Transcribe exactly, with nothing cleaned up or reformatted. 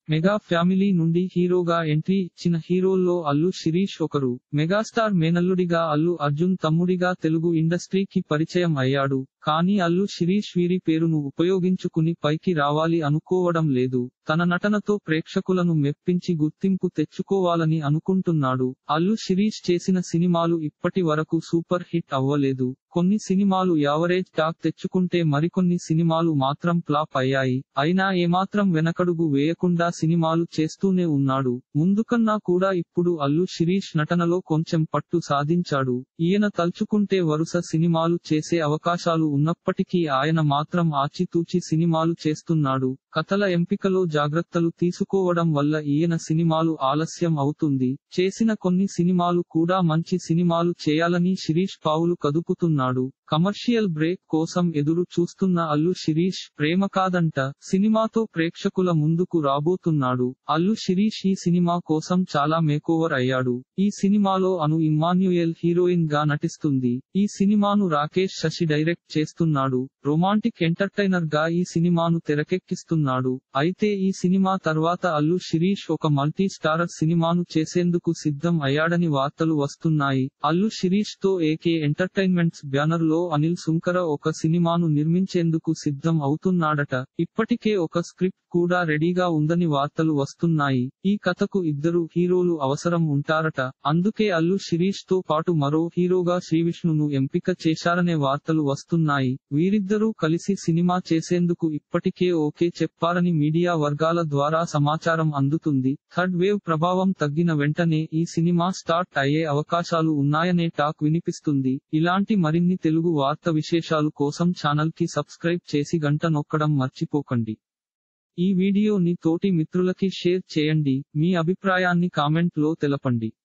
Mega family నుండి హీరోగా entry ఇచ్చిన హీరోల్లో అల్లు శిరీష్ ఒకరు. మెగాస్టార్ మేనల్లుడిగా అల్లు అర్జున్ తమ్ముడిగా తెలుగు ఇండస్ట్రీకి పరిచయం అయ్యాడు. కానీ అల్లు శిరీష్ వీరి పేరును ఉపయోగించుకుని పైకి రావాలి అనుకోవడం లేదు. తన నటనతో ప్రేక్షకులను మెప్పించి గుర్తింపు తెచ్చుకోవాలని అనుకుంటున్నాడు. అల్లు శిరీష్ చేసిన సినిమాలు ఇప్పటి వరకు సూపర్ హిట్ అవ్వలేదు. కొన్ని సినిమాలు యావరేజ్ టాక్ తెచ్చుకుంటే మరికొన్ని సినిమాలు మాత్రం ఫ్లాప్ అయ్యాయి. అయినా ఏమాత్రం వెనకడుగు వేయకుండా సినిమాలు చేస్తూనే ఉన్నాడు. ముందుకన్నా కూడా ఇప్పుడు అల్లు శిరీష్ నటనలో కొంచెం పట్టు సాధించాడు. ఈయన తలుచుకుంటే వరుస సినిమాలు చేసే అవకాశాలు ఉన్నప్పటికీ ఆయన మాత్రం ఆచితూచి సినిమాలు చేస్తున్నాడు. కథల ఎంపికలో జాగ్రత్తలు తీసుకోవడం వల్ల ఈయన సినిమాలు ఆలస్యం అవుతుంది. చేసిన కొన్ని సినిమాలు కూడా మంచి సినిమాలు చేయాలని శిరీష్ పావులు కదుపుతున్నాడు. కమర్షియల్ బ్రేక్ కోసం ఎదురు చూస్తున్న అల్లు శిరీష్ ప్రేమ కాదంట సినిమాతో ప్రేక్షకుల ముందుకు రాబోతున్నాడు. అల్లు శిరీష్ ఈ సినిమా కోసం చాలా మేకోవర్ అయ్యాడు. ఈ సినిమాలో అను ఇమ్మాన్యుయేల్ హీరోయిన్ గా నటిస్తుంది. ఈ సినిమాను రాకేష్ శశి డైరెక్ట్ చేస్తున్నాడు. రొమాంటిక్ ఎంటర్టైనర్ గా ఈ సినిమాను తెరకెక్కిస్తున్నాడు. అయితే ఈ సినిమా తర్వాత అల్లు శిరీష్ ఒక మల్టీ స్టారర్ సినిమాను చేసేందుకు సిద్ధం అయ్యాడని వార్తలు వస్తున్నాయి. అల్లు శిరీష్ తో ఏకే ఎంటర్టైన్మెంట్స్ బ్యానర్ లో అనిల్ సుంకర ఒక సినిమాను నిర్మించేందుకు సిద్ధం అవుతున్నాడట. ఇప్పటికే ఒక స్క్రిప్ట్ కూడా రెడీగా ఉందని వార్తలు వస్తున్నాయి. ఈ కథకు ఇద్దరు హీరోలు అవసరం ఉంటారట. అందుకే అల్లు శిరీష్ తో పాటు మరో హీరోగా శ్రీవిష్ణును ఎంపిక చేశారనే వార్తలు వస్తున్నాయి. వీరిద్దరూ కలిసి సినిమా చేసేందుకు ఇప్పటికే ఓకే చెప్పారని మీడియా వర్గాల ద్వారా సమాచారం అందుతుంది. థర్డ్ వేవ్ ప్రభావం తగ్గిన వెంటనే ఈ సినిమా స్టార్ట్ అయ్యే అవకాశాలు ఉన్నాయనే టాక్ వినిపిస్తుంది. ఇలాంటి మరిన్ని తెలుగు వార్త విశేషాలు కోసం ఛానల్ కి సబ్స్క్రైబ్ చేసి గంట నొక్కడం మర్చిపోకండి. ఈ వీడియోని తోటి మిత్రులకి షేర్ చేయండి. మీ అభిప్రాయాన్ని కామెంట్ లో తెలపండి.